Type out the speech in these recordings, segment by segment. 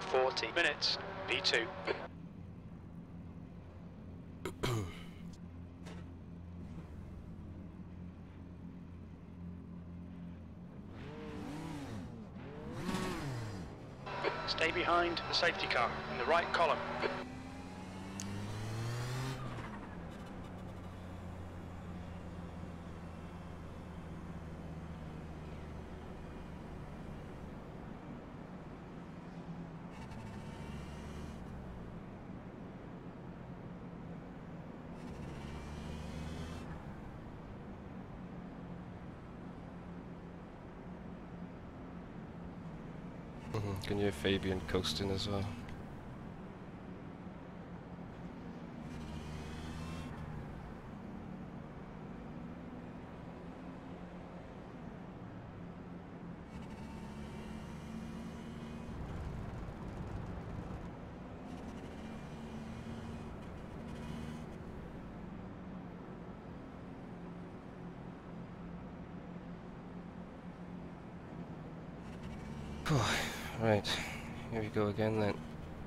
40 minutes, V2. Stay behind the safety car in the right column. Can you have Fabian coasting as well? Right, here we go again then.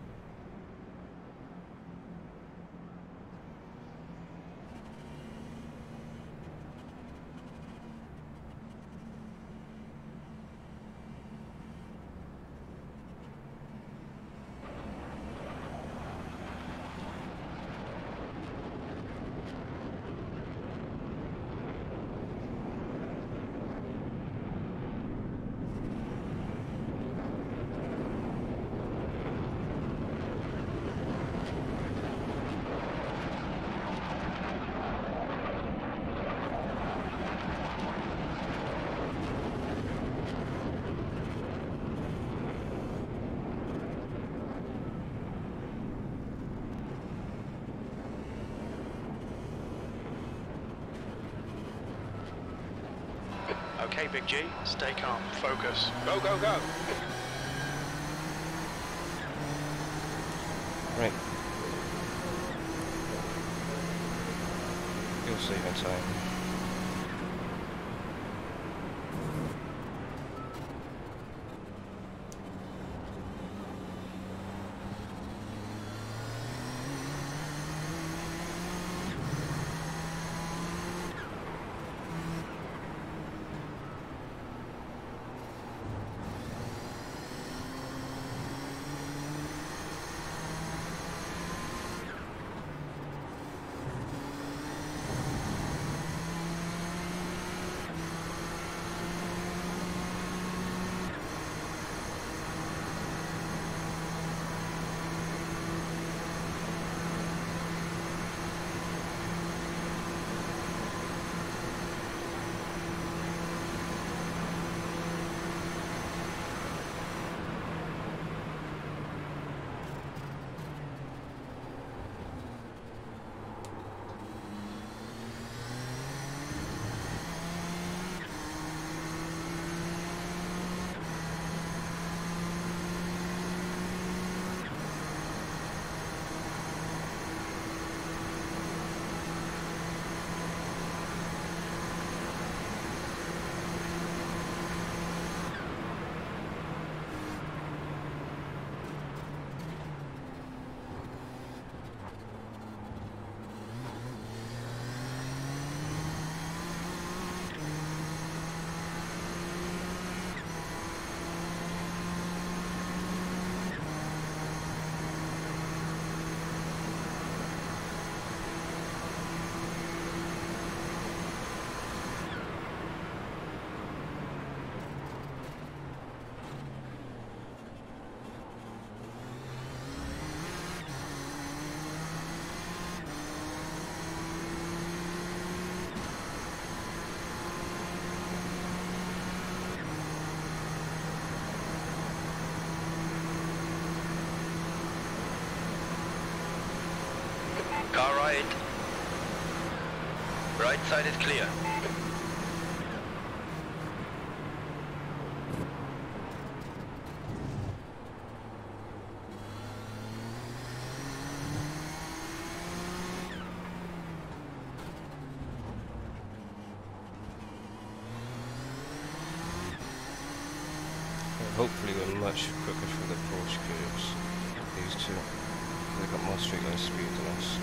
Okay, Big G, stay calm, focus. Go, go, go! Right. You'll save in time. Car right. Right side is clear. hopefully we're much quicker for the Porsche curves. These two. They've got more straight line speed than us.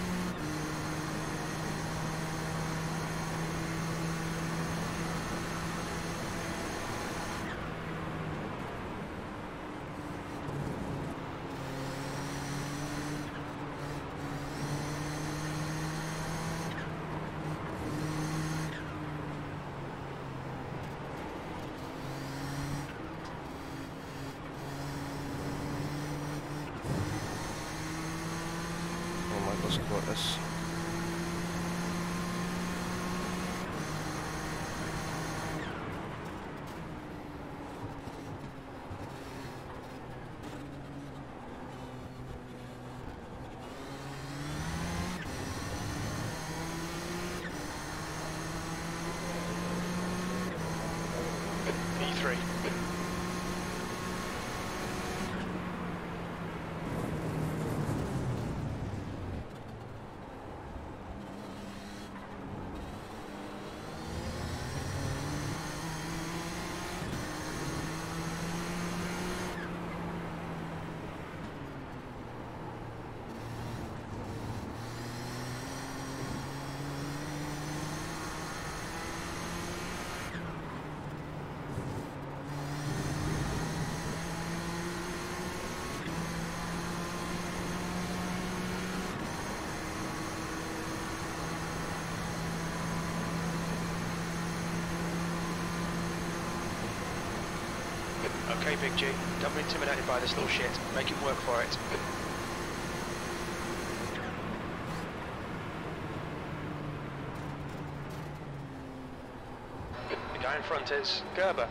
Quarters. E3. Okay, Big G, don't be intimidated by this little shit. Make it work for it. The guy in front is Gerber.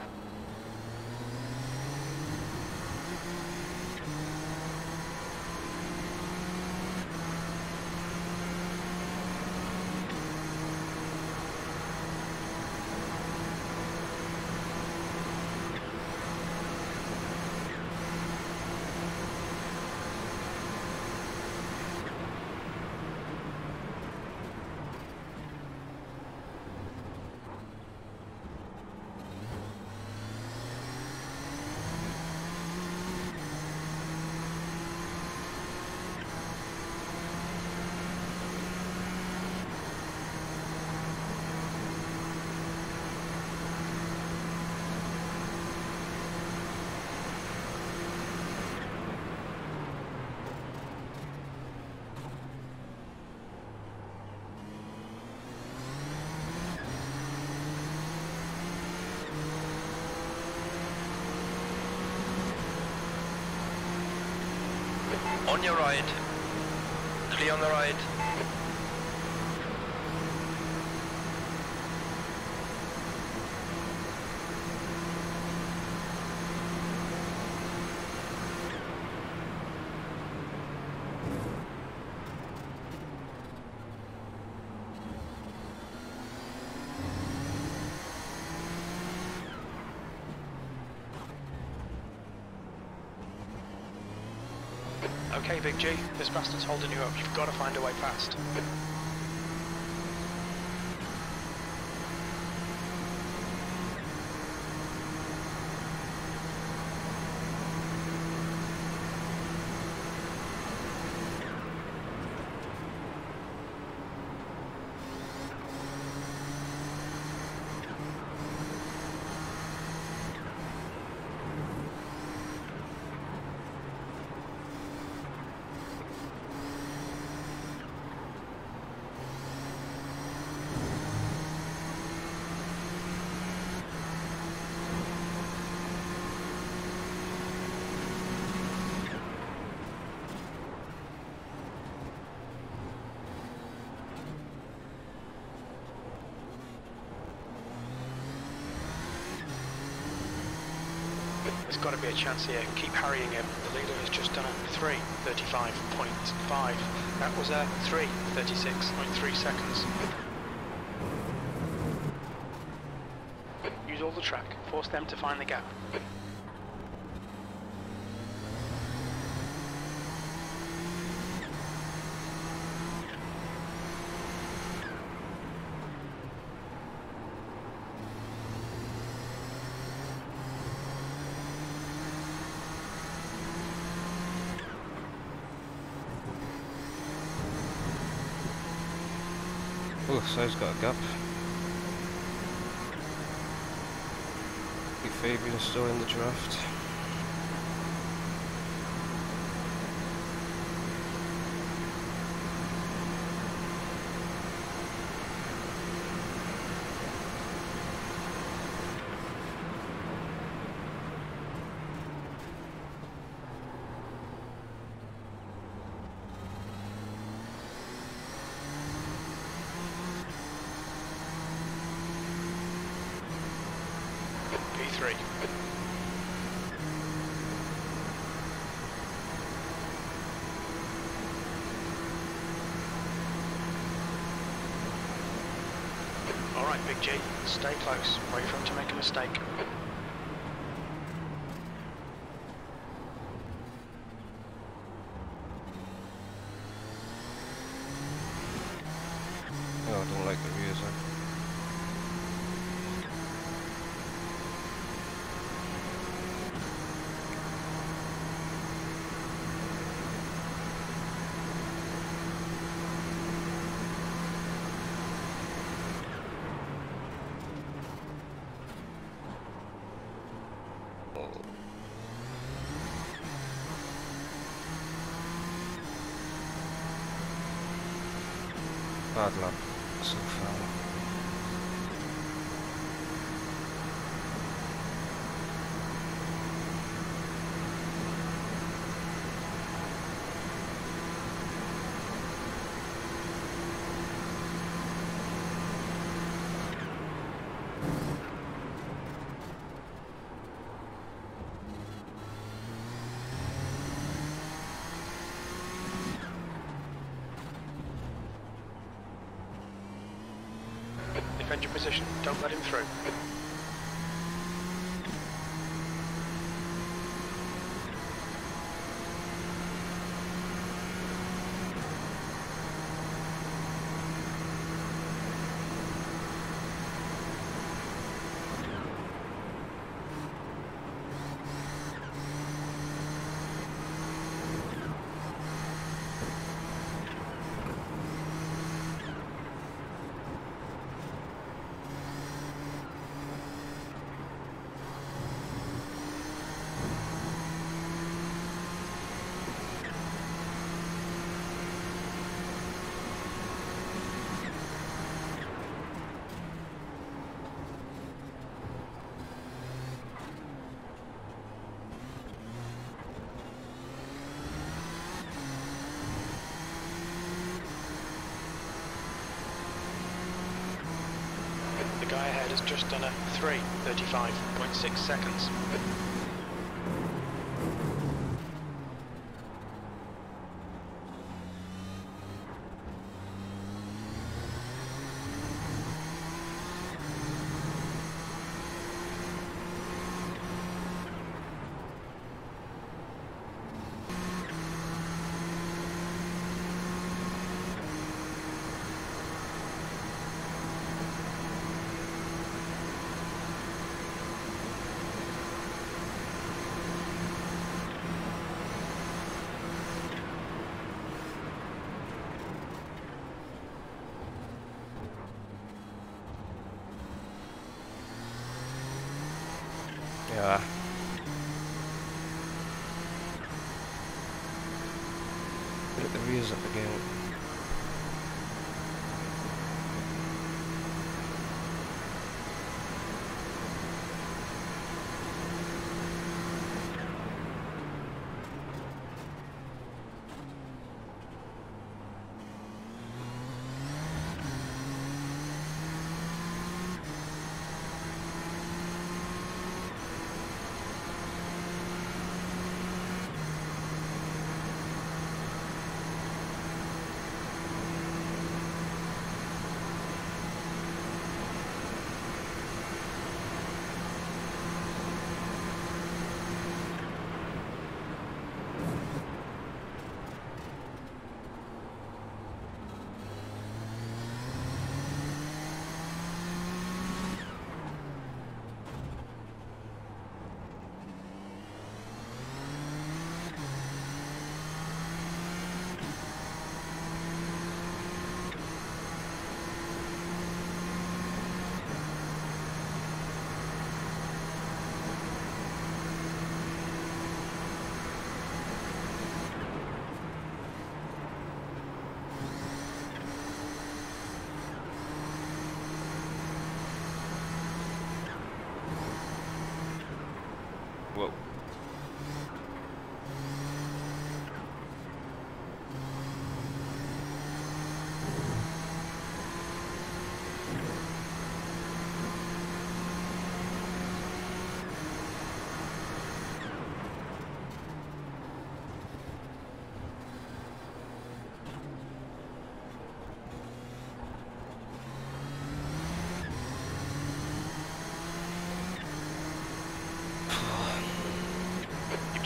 On your right. Clear on the right. Okay, Big G, this bastard's holding you up. You've got to find a way past. There's got to be a chance here. Keep harrying him. The leader has just done a 3:35.5. That was a 3:36.3 seconds. Use all the track. Force them to find the gap. Oh, side's got a gap. Pete Fabian is still in the draft. P3. Alright, Big G, stay close. Wait for him to make a mistake. Oh, I don't like the rears end. Bad luck so far. Defend your position, don't let him through. The guy ahead has just done a 3:35.6 seconds. Yeah. Get the rears up again.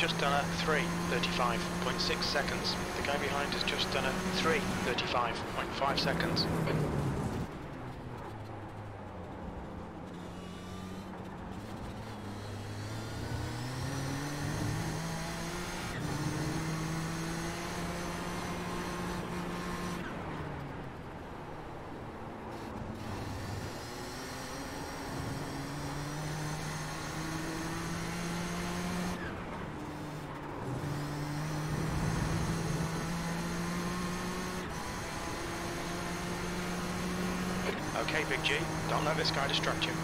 just done a 3:35.6 seconds. The guy behind has just done a 3:35.5 seconds. Okay, Big G, don't let this guy distract you.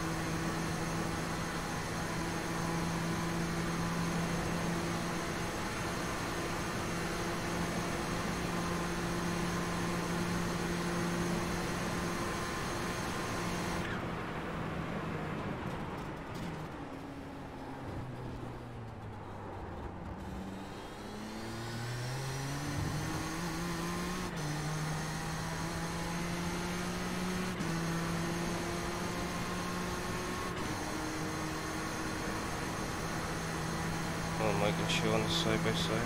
Oh, making sure on the side by side.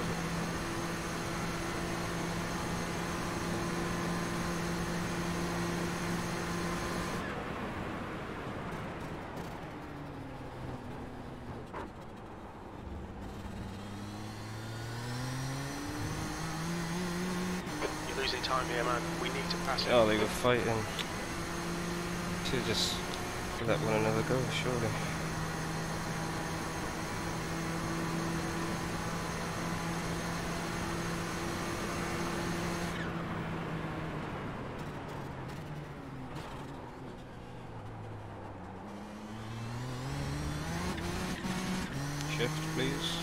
You're losing time here, man. We need to pass it. Oh, they were fighting. Should just let one another go, surely. Shift, please.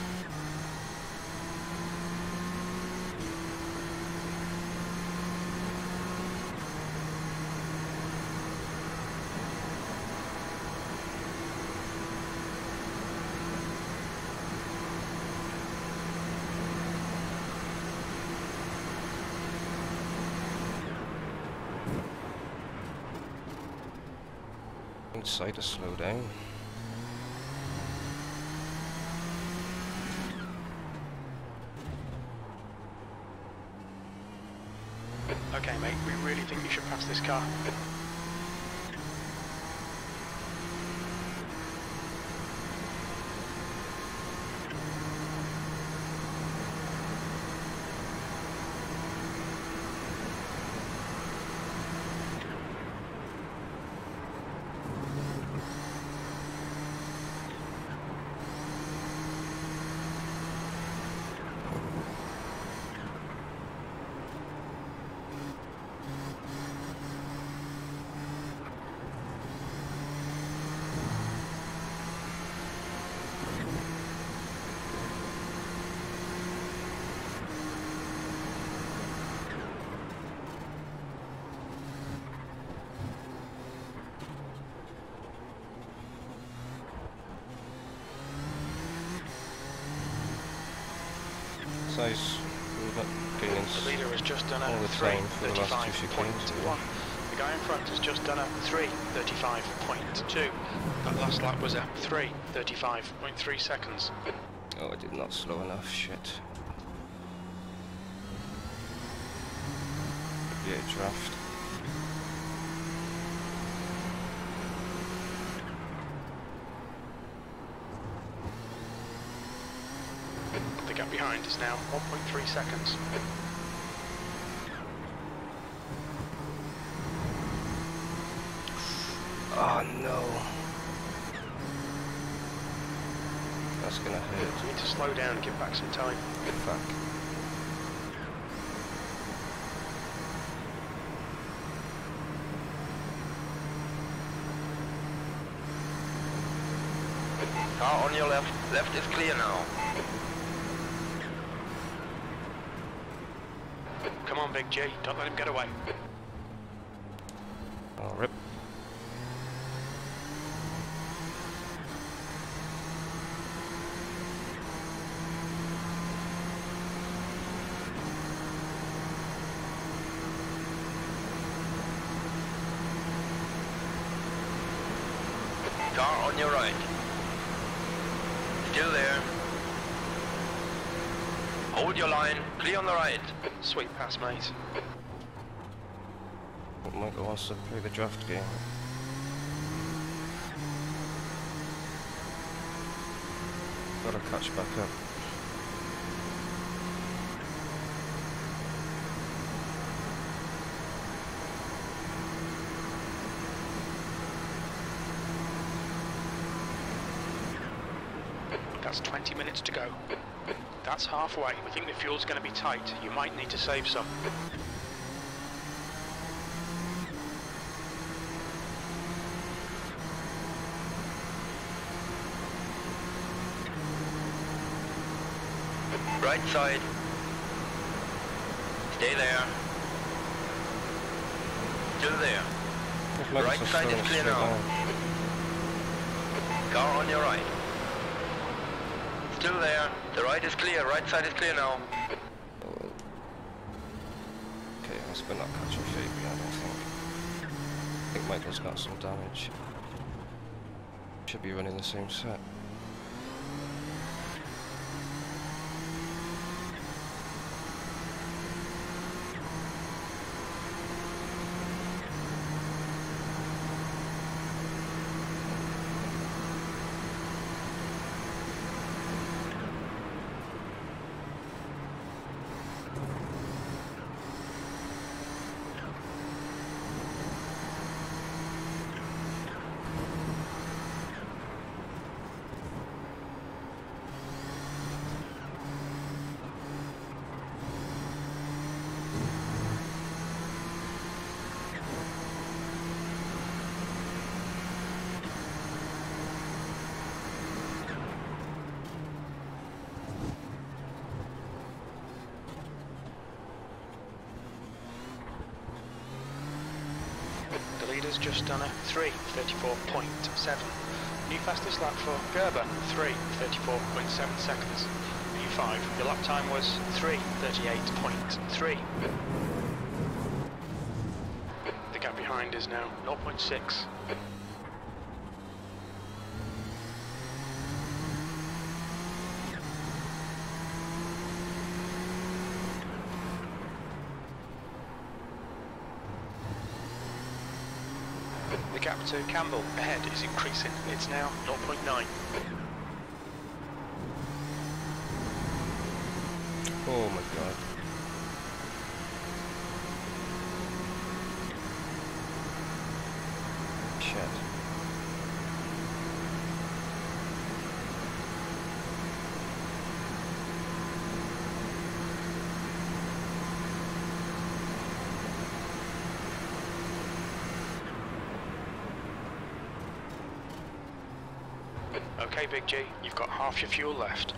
Inside to slow down. Okay, mate, we really think you should pass this car. Size, we're not getting The leader has just done a all the time for the last 2 chicanes. 3:35.1. The guy in front has just done a 3:35.2. That last lap was a 3:35.3 seconds. Oh, I did not slow enough, shit. Yeah, draft. The gap behind is now 1.3 seconds. Oh no. That's gonna hurt. You need to slow down and give back some time. Fuck. Car on your left. Left is clear now. Come on, Big G, don't let him get away. Oh, rip. Car on your right. Still there. Hold your line. Clear on the right. Sweet pass, mate. Michael wants to play the draft game. Gotta catch back up. That's 20 minutes to go. That's halfway. We think the fuel's going to be tight. You might need to save some. Right side. Stay there. Still there. Right side is clear now. Car on your right. Still there. The right is clear. Right side is clear now. Okay, I must be not catching Fabian, I think. I think Michael's got some damage. Should be running the same set. Just done a 3:34.7. New fastest lap for Gerber, 3:34.7 seconds. P5, your lap time was 3:38.3. The gap behind is now 0.6. The gap to Campbell ahead is increasing. It's now 0.9. Oh my god. Shit. Okay, Big G, you've got half your fuel left.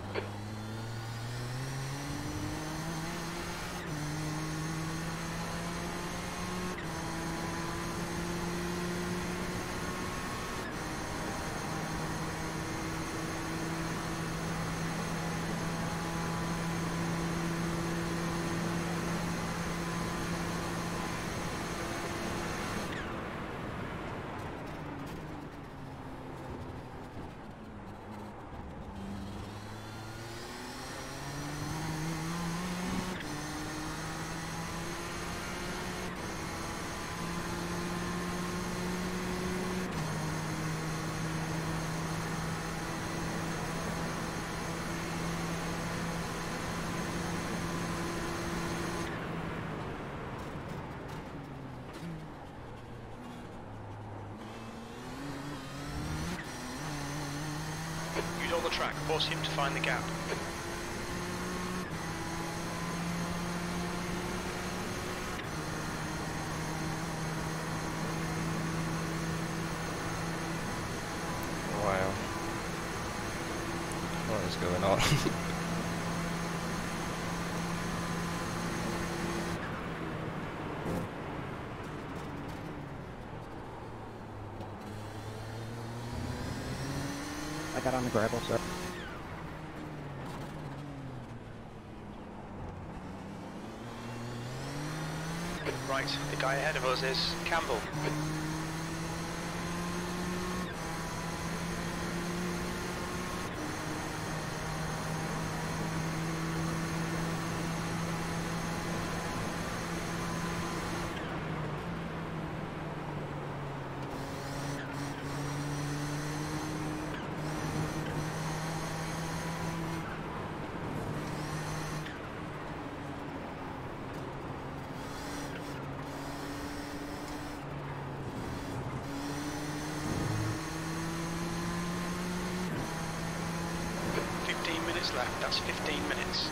Use all the track, force him to find the gap. Wow. What is going on? I got on the gravel, sir. Right, the guy ahead of us is Campbell. minutes left. That's 15 minutes.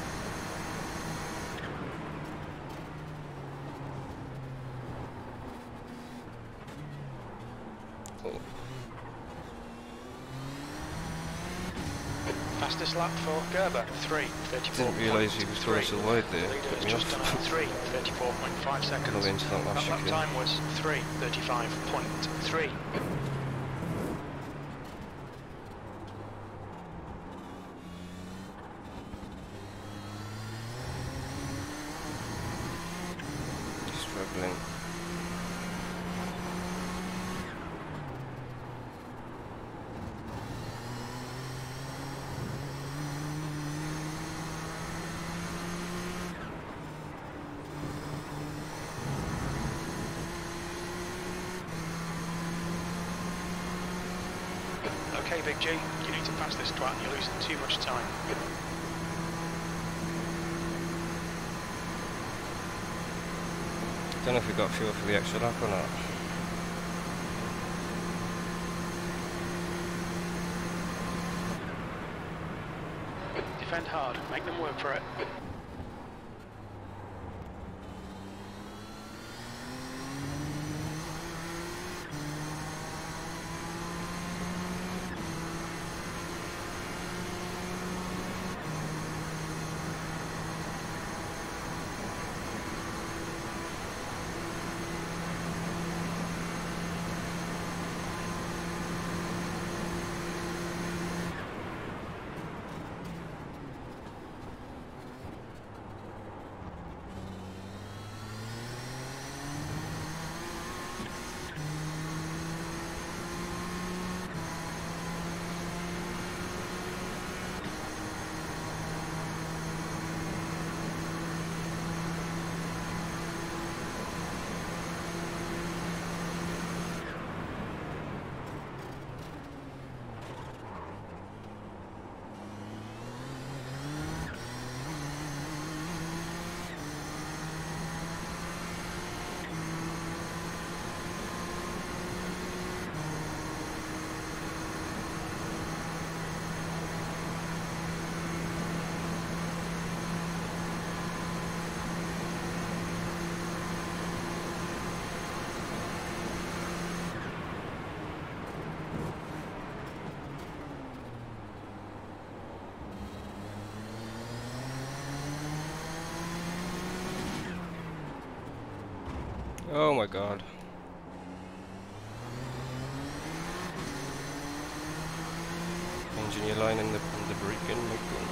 Fastest lap for Gerber, 3:34. Didn't realise he was going so wide there. The leader Put has me just done off. 3:34.5 seconds. Gonna into that last That lap chicane. time was 3:35.3. Struggling. Okay, Big G, you need to pass this twat. You're losing too much time. Don't know if we got fuel for the extra lap or not. Defend hard. Make them work for it. Oh my god. Engineer line in the braking, Michael.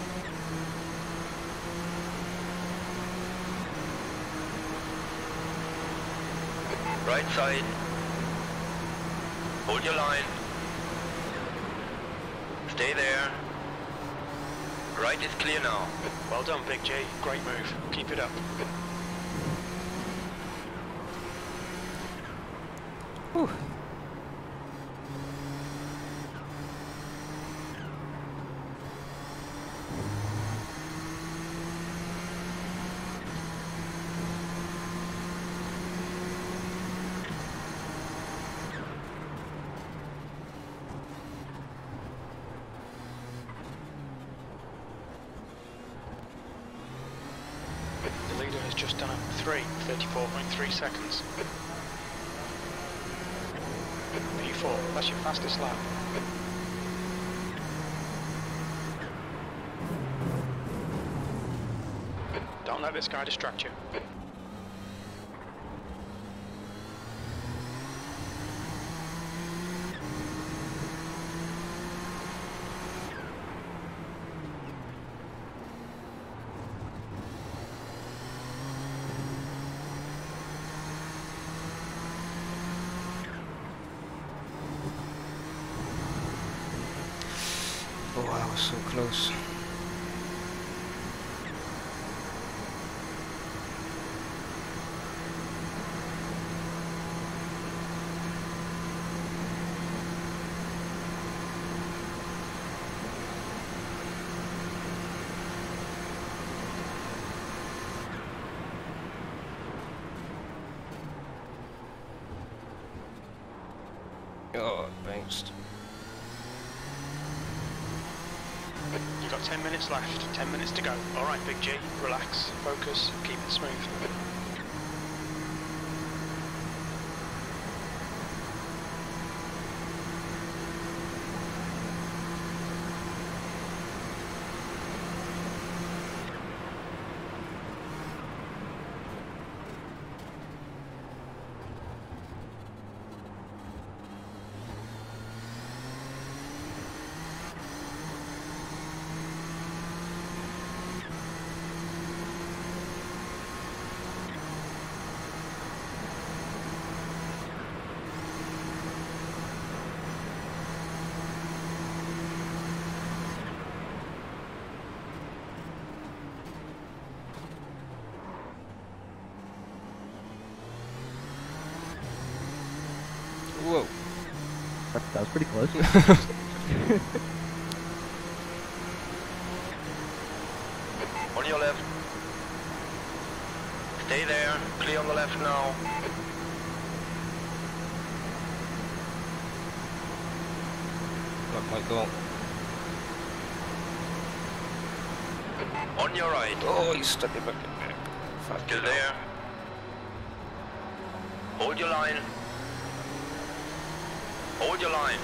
Right side. Hold your line. Stay there. Right is clear now. Well done, Big G. Great move. Keep it up. Whew. The leader has just done a 3:34.3 seconds. P4, that's your fastest lap. Don't let this guy distract you. Oh, I was so close. Oh, it bounced. You've got 10 minutes left, 10 minutes to go. Alright, Big G, relax, focus, keep it smooth. Whoa. That was pretty close. On your left. Stay there. Clear on the left now. That might go on. On your right. Oh, he's stuck it back. Still there. Hold your line. Hold your line.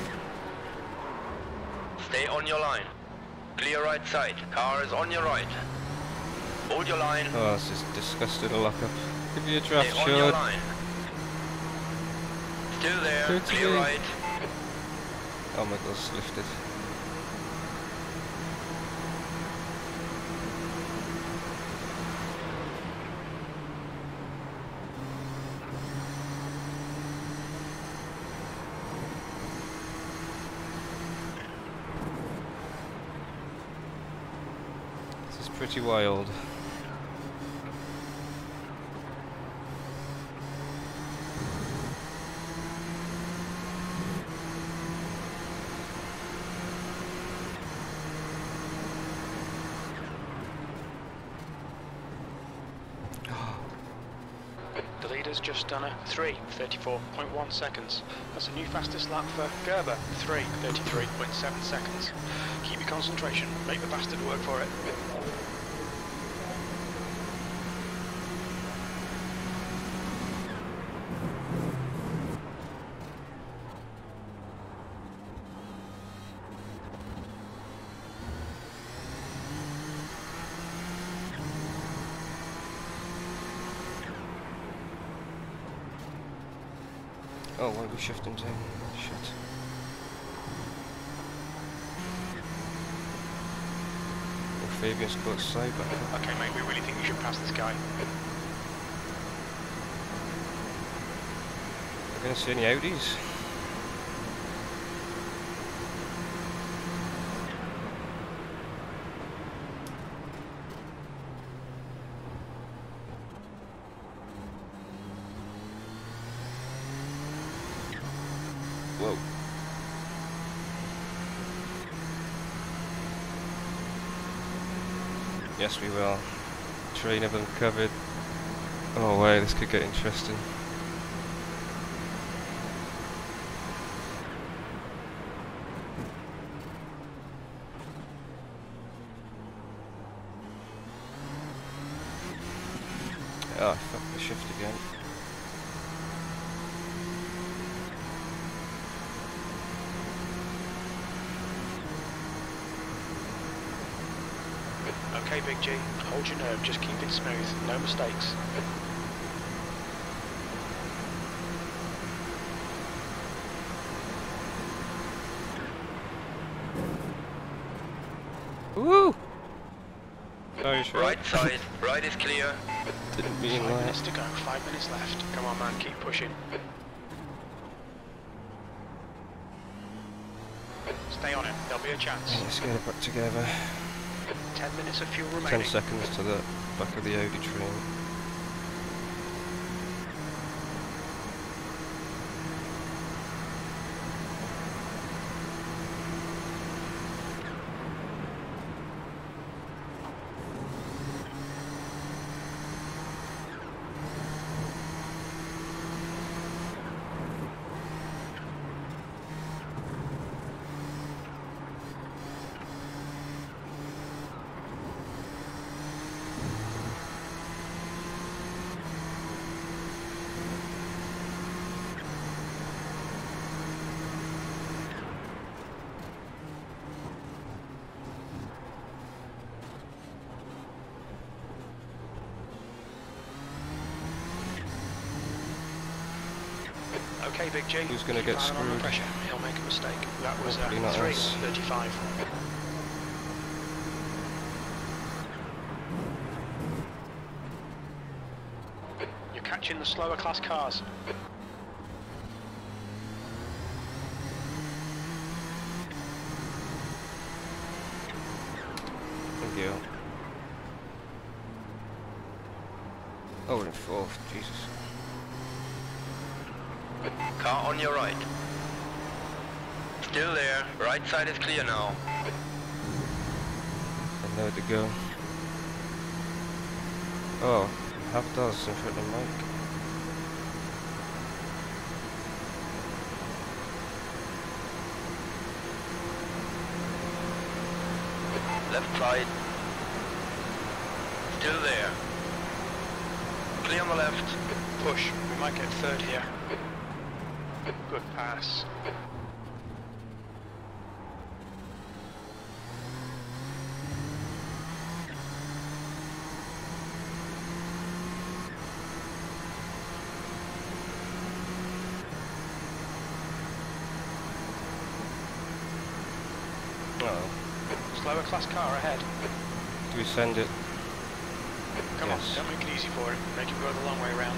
Stay on your line. Clear right side. Car is on your right. Hold your line. Oh, this is disgusting to lock up. Give me a draft, Stay on your Shard. line. Still there. Do it Clear again. right. Oh my god, it's lifted. This is pretty wild. The leader's just done a 3:34.1 seconds. That's a new fastest lap for Gerber, 3:33.7 seconds. Keep your concentration, make the bastard work for it. Oh, why are we shifting to? Shit. Oh, Fabian's got side back up. Okay mate, we really think you should pass this guy. We're gonna see any Audis? Whoa. Yes, we will. Train of them covered. Oh, wait, this could get interesting. Oh, fuck the shift again. Okay Big G, hold your nerve, just keep it smooth, no mistakes. Woo! Sorry, Shard. Right side. Right is clear. Didn't mean 5 that. minutes to go, 5 minutes left. Come on man, keep pushing. Stay on it, there'll be a chance. Let's get it back together. 10 minutes of fuel 10 remaining. seconds to the back of the Audi train. Okay, Big G. Who's gonna get Firing under screwed? pressure. He'll make a mistake. That was Hopefully not us. 3:35. You're catching the slower class cars. Thank you. Oh, we're in fourth. Jesus. Car on your right. Still there. Right side is clear now. I know where to go. Oh, Haftar's in front of Mike. Left side. Still there. Clear on the left. Push. We might get third here. Good pass. Oh, Slower class car ahead. do we send it? Come Yes. on, don't make it easy for him. Make him go the long way around.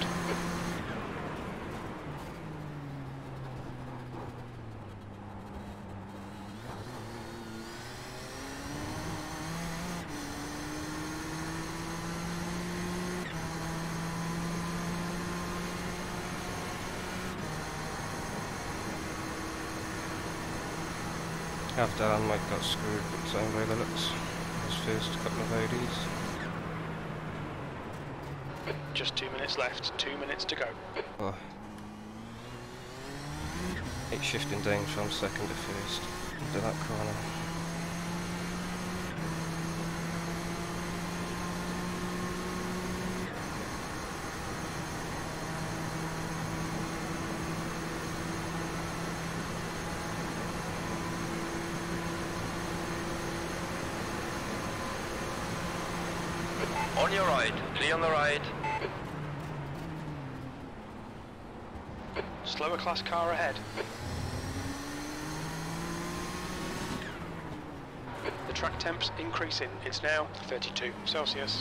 Haftar and Mike got screwed big time by the looks. His first couple of IDs. Just 2 minutes left. 2 minutes to go. Oh. It's shifting down from second to first into that corner. On your right. Clear on the right. Slower class car ahead. The track temp's increasing. It's now 32 Celsius.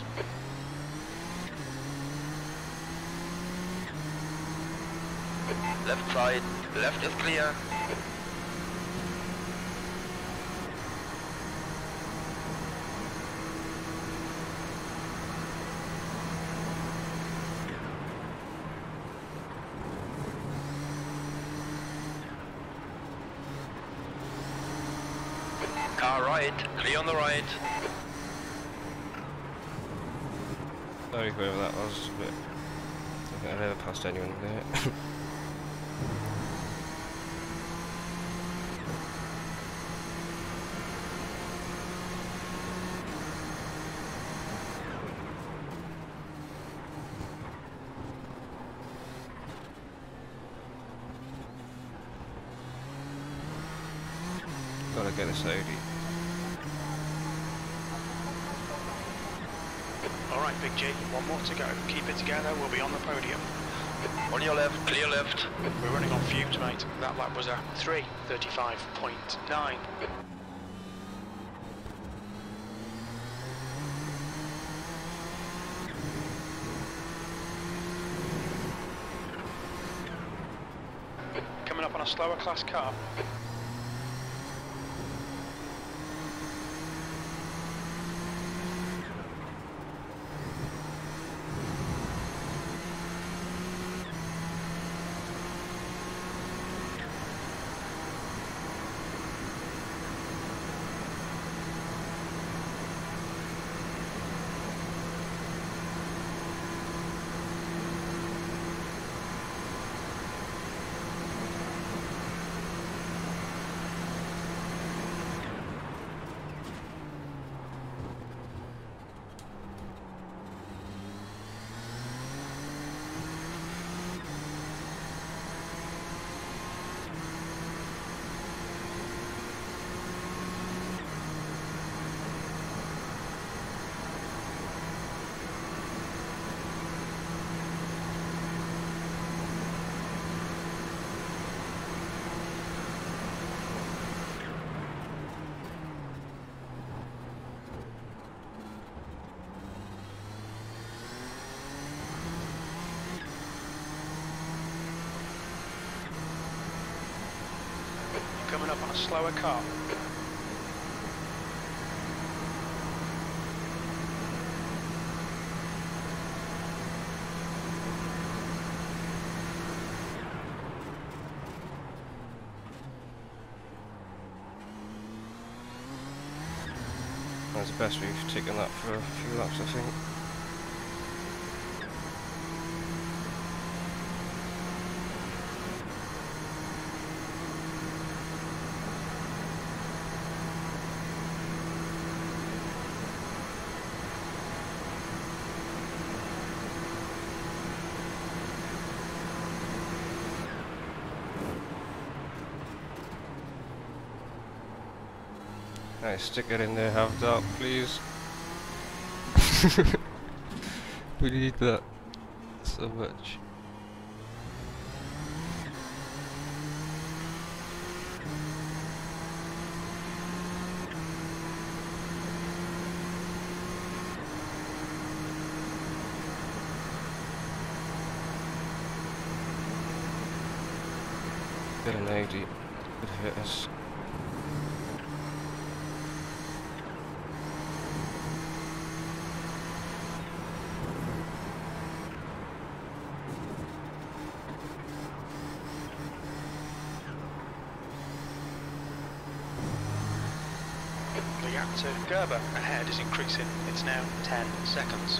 Left side. Left is clear. Car right. Clear on the right. Sorry whoever that was, but I don't think I've ever passed anyone there. Gotta get this Audi. Alright, Big G, one more to go. Keep it together, we'll be on the podium. On your left. Clear left. We're running on fumes, mate. That lap was a 3:35.9. Coming up on a slower class car. coming up on a slower car. That's the best we've taken that for a few laps, I think. Nice, stick it in there, have that, please. We need that so much. Get an 80, could hit us. The gap to Gerber ahead is increasing. It's now 10 seconds.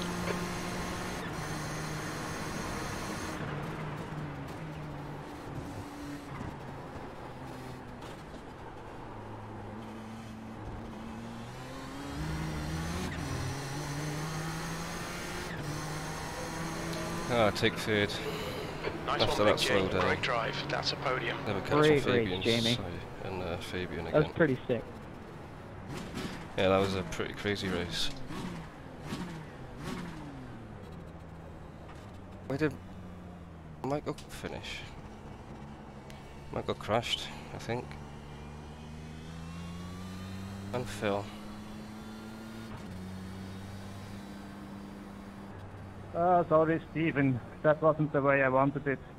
Ah, take third. Nice After one, that Big slow J. down. Great drive. That's a podium. Never catch Great on race, Fabian's Jamie. side and Fabian That was again. pretty sick. Yeah, that was a pretty crazy race. Where did Michael finish? Michael crashed, I think. And Phil. Sorry, Stephen. That wasn't the way I wanted it.